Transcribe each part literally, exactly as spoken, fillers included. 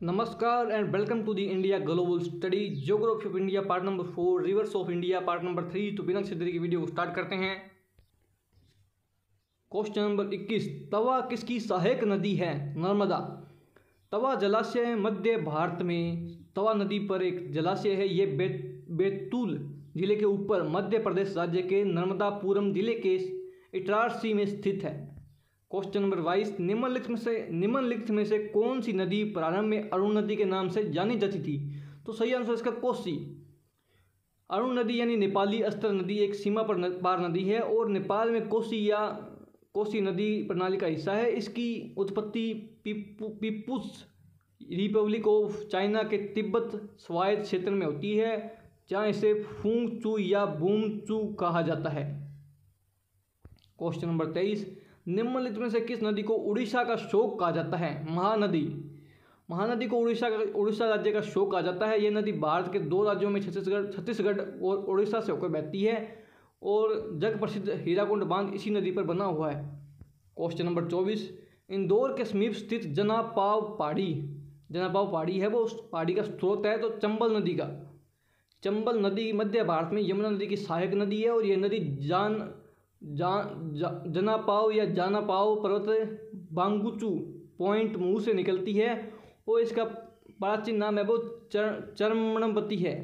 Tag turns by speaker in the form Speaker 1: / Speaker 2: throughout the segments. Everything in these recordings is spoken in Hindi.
Speaker 1: नमस्कार and welcome to the India Global Study geography of India part number four rivers of India part number three. तो बिना किसी देरी की वीडियो को स्टार्ट करते हैं। क्वेश्चन नंबर इक्कीस, तवा किसकी सहायक नदी है? नर्मदा। तवा जलाशय मध्य भारत में तवा नदी पर एक जलाशय है। ये बे, बैतूल जिले के ऊपर मध्य प्रदेश राज्य के नर्मदापुरम जिले के इटारसी में स्थित है। क्वेश्चन नंबर बाईस, निम्नलिखित में से निम्नलिखित में से कौन सी नदी प्रारंभ में अरुण नदी के नाम से जानी जाती थी? तो सही आंसर इसका कोसी। अरुण नदी यानी नेपाली अस्तर नदी एक सीमा पर पार नदी है और नेपाल में कोसी या कोसी नदी प्रणाली का हिस्सा है। इसकी उत्पत्ति पीपू पीपुल्स रिपब्लिक ऑफ चाइना के तिब्बत स्वायत्त क्षेत्र में होती है, जहाँ इसे फूंग चू या बूम चू कहा जाता है। क्वेश्चन नंबर तेईस, निम्नलिखित में से किस नदी को उड़ीसा का शोक कहा जाता है? महानदी। महानदी को उड़ीसा का उड़ीसा राज्य का शोक कहा जाता है। यह नदी भारत के दो राज्यों में छत्तीसगढ़ छत्तीसगढ़ और उड़ीसा से होकर बहती है और जग प्रसिद्ध हीराकुंड बांध इसी नदी पर बना हुआ है। क्वेश्चन नंबर चौबीस, इंदौर के समीप स्थित जनापाव पहाड़ी जनापाव पहाड़ी है वो उस पहाड़ी का स्रोत है तो चंबल नदी का। चंबल नदी मध्य भारत में यमुना नदी की सहायक नदी है और यह नदी जान जान जा, जनापाव या जानापाव पर्वत बांगुचू पॉइंट मुंह से निकलती है और इसका प्राचीन नाम है वो चर, चरमणवती है।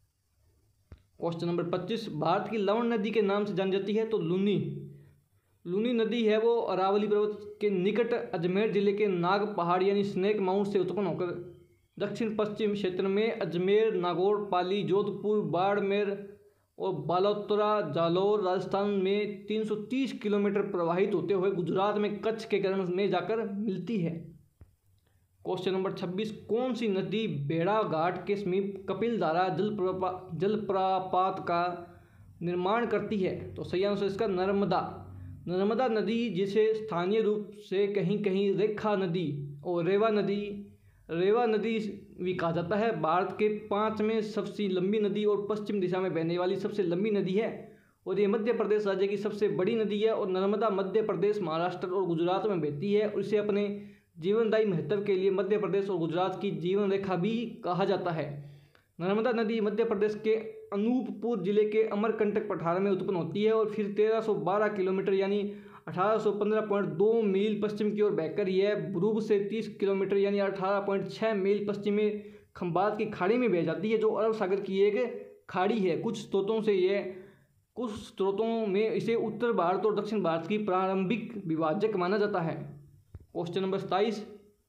Speaker 1: क्वेश्चन नंबर पच्चीस, भारत की लवण नदी के नाम से जानी जाती है तो लूनी। लूनी नदी है वो अरावली पर्वत के निकट अजमेर जिले के नाग पहाड़ यानी स्नेक माउंट से उत्पन्न होकर दक्षिण पश्चिम क्षेत्र में अजमेर, नागौर, पाली, जोधपुर, बाड़मेर और बालोतरा जालौर राजस्थान में तीन सौ तीस किलोमीटर प्रवाहित होते हुए गुजरात में कच्छ के रण में जाकर मिलती है। क्वेश्चन नंबर छब्बीस, कौन सी नदी बेड़ा घाट के समीप कपिलधारा जलप्रपा जलप्रपात का निर्माण करती है? तो सही आंसर इसका नर्मदा। नर्मदा नदी जिसे स्थानीय रूप से कहीं कहीं रेखा नदी और रेवा नदी रेवा नदी भी कहा जाता है, भारत के पांचवें सबसे लंबी नदी और पश्चिम दिशा में बहने वाली सबसे लंबी नदी है और ये मध्य प्रदेश राज्य की सबसे बड़ी नदी है। और नर्मदा मध्य प्रदेश, महाराष्ट्र और गुजरात में बहती है और इसे अपने जीवनदायी महत्व के लिए मध्य प्रदेश और गुजरात की जीवन रेखा भी कहा जाता है। नर्मदा नदी मध्य प्रदेश के अनूपपुर जिले के अमरकंटक पठार में उत्पन्न होती है और फिर तेरह सौ बारह किलोमीटर यानी अठारह सौ पंद्रह पॉइंट दो मील पश्चिम की ओर बहकर यह भ्रुव से तीस किलोमीटर यानी अठारह पॉइंट छः मील पश्चिम में खंबात की खाड़ी में बह जाती है, जो अरब सागर की एक खाड़ी है। कुछ स्रोतों से यह कुछ स्रोतों में इसे उत्तर भारत और दक्षिण भारत की प्रारंभिक विभाजक माना जाता है। क्वेश्चन नंबर सताईस,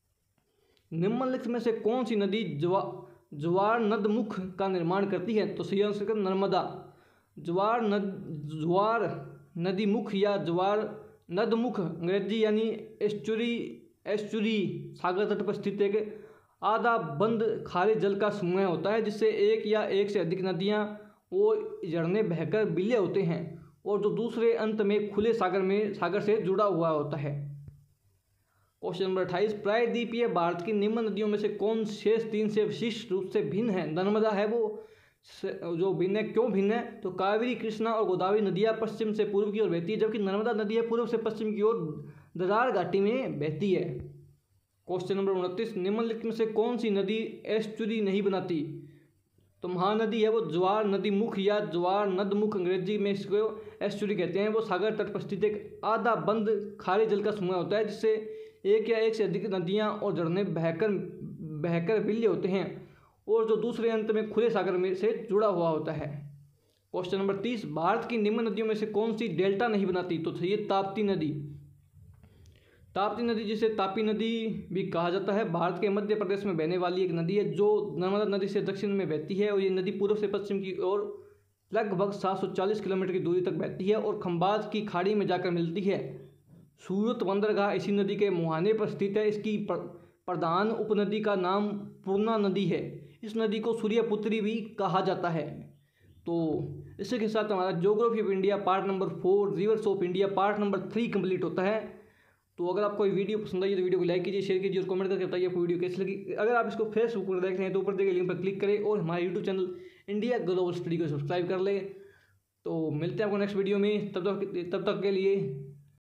Speaker 1: निम्नलिखित में से कौन सी नदी ज्वा ज्वार नदमुख का निर्माण करती है? तो सही आंसर नर्मदा। ज्वार नद ज्वार नदी मुख या ज्वार नदमुख अंग्रेजी यानी एस्चुरी एस्चुरी सागर तट पर स्थित एक आधा बंद खारे जल का समूह होता है, जिससे एक या एक से अधिक नदियां और झरने बहकर विलय होते हैं और जो दूसरे अंत में खुले सागर में सागर से जुड़ा हुआ होता है। क्वेश्चन नंबर अट्ठाईस, प्रायद्वीपीय भारत की निम्न नदियों में से कौन शेष तीन से विशिष्ट रूप से भिन्न है? नर्मदा है वो जो भिन्न है। क्यों भिन्न है? तो कावेरी, कृष्णा और गोदावरी नदियाँ पश्चिम से पूर्व की ओर बहती है, जबकि नर्मदा नदी है पूर्व से पश्चिम की ओर दरार घाटी में बहती है। क्वेश्चन नंबर उनतीस, निम्नलिखित में से कौन सी नदी एस्चुरी नहीं बनाती? तो महानदी है वो ज्वार नदी मुख या ज्वार नदमुख अंग्रेजी में इसको एस्चुरी कहते हैं। वो सागर तट पर स्थित एक आधा बंद खारे जल का समूह होता है, जिससे एक या एक से अधिक नदियाँ और झरने बहकर बहकर विलय होते हैं और जो दूसरे अंत में खुले सागर में से जुड़ा हुआ होता है। क्वेश्चन नंबर तीस, भारत की निम्न नदियों में से कौन सी डेल्टा नहीं बनाती? तो ये ताप्ती नदी। ताप्ती नदी जिसे तापी नदी भी कहा जाता है, भारत के मध्य प्रदेश में बहने वाली एक नदी है जो नर्मदा नदी से दक्षिण में बहती है और ये नदी पूर्व से पश्चिम की ओर लगभग सात सौ चालीस किलोमीटर की दूरी तक बहती है और खंबात की खाड़ी में जाकर मिलती है। सूरत बंदरगाह इसी नदी के मुहाने पर स्थित है। इसकी प्रधान उपनदी का नाम पूर्णा नदी है। इस नदी को सूर्यपुत्री भी कहा जाता है। तो इसी के साथ हमारा geography of India part number four rivers of India part number three complete होता है। तो अगर आपको ये वीडियो पसंद आई तो वीडियो को लाइक कीजिए, शेयर कीजिए और कमेंट करके बताइए आपको वीडियो कैसी लगी। अगर आप इसको फेसबुक पर देख रहे हैं तो ऊपर दिए गए लिंक पर क्लिक करें और हमारे YouTube channel India Global Study को सब्सक्राइब कर लें। तो मिलते हैं आपको नेक्स्ट वीडियो में, तब तक तब तक के लिए